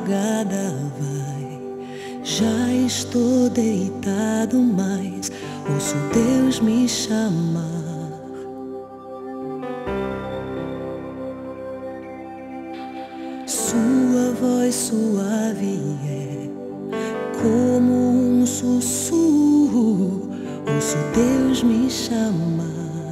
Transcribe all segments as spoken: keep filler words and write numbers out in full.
madrugada vai, já estou deitado, mas ouço Deus me chamar. Sua voz suave é como um sussurro, ouço Deus me chamar.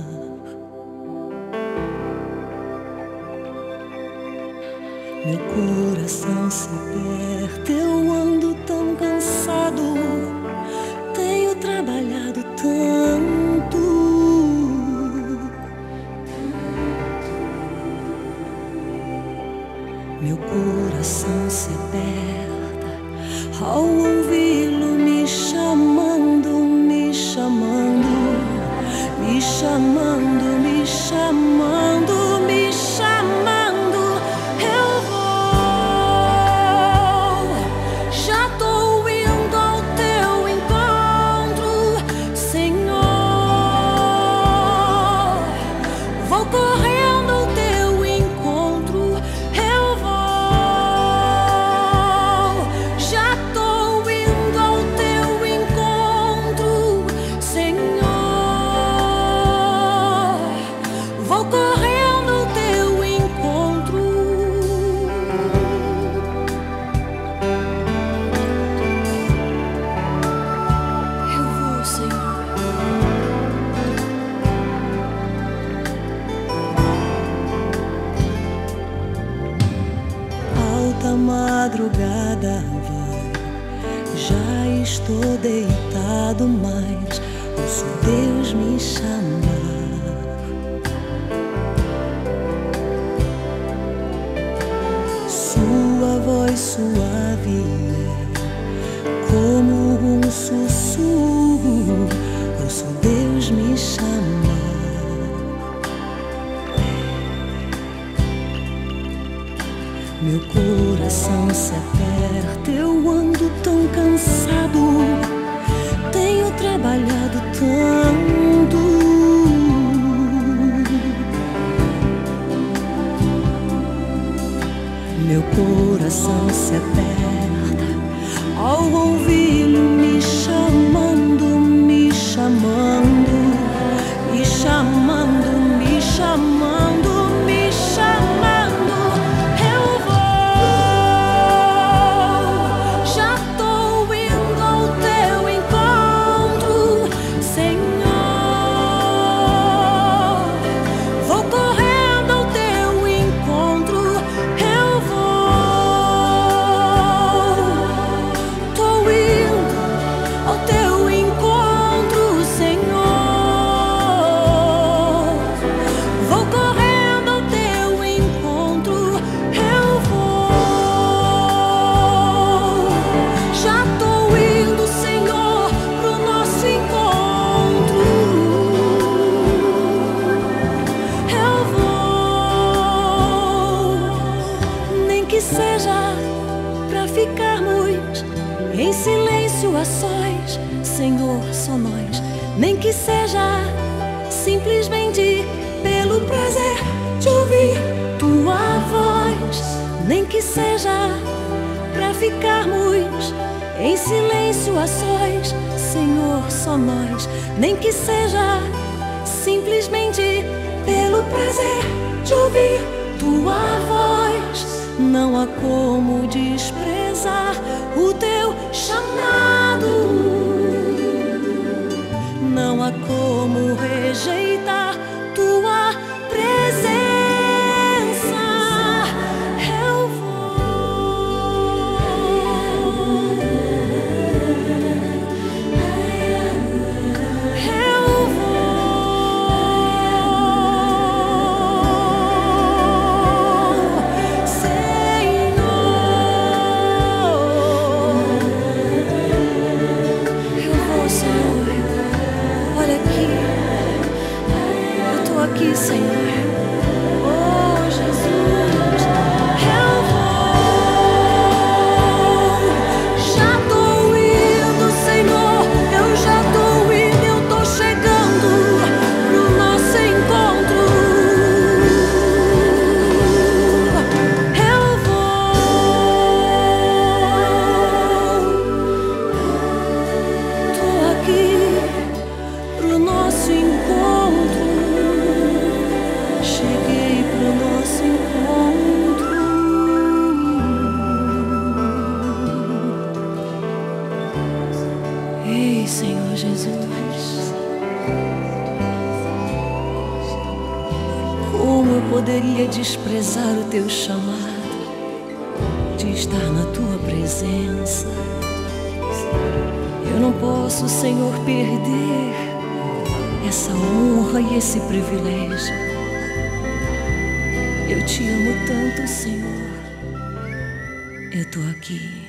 Meu coração se aperta, eu ando tão cansado, tenho trabalhado tanto. Meu coração se aperta ao ouvi-lo me chamando, me chamando, me chamando, me chamando, me chamando. A madrugada vai, já estou deitado, mas ouço Deus me chamar. Sua voz suave é como um sussurro, ouço Deus me chamar. Meu coração se aperta, eu ando tão cansado, tenho trabalhado tanto. Meu coração se aperta ao ouvi-lo me chamando, me chamando, me chamando, me chamando, me chamando. Seja pra ficarmos em silêncio a sós, Senhor, só nós. Nem que seja simplesmente pelo prazer de ouvir tua voz. Nem que seja pra ficarmos em silêncio a sós, Senhor, só nós. Nem que seja simplesmente pelo prazer de ouvir tua voz. Não há como desprezar o teu chamado, não há como rejeitar tua presença. Eu vou, eu aqui, Senhor. Oh, Jesus, eu vou. Já tô indo, Senhor. Eu já tô indo, eu tô chegando pro nosso encontro. Eu vou. Senhor Jesus. Como eu poderia desprezar o teu chamado de estar na tua presença? Eu não posso, Senhor, perder essa honra e esse privilégio. Eu te amo tanto, Senhor. Eu tô aqui.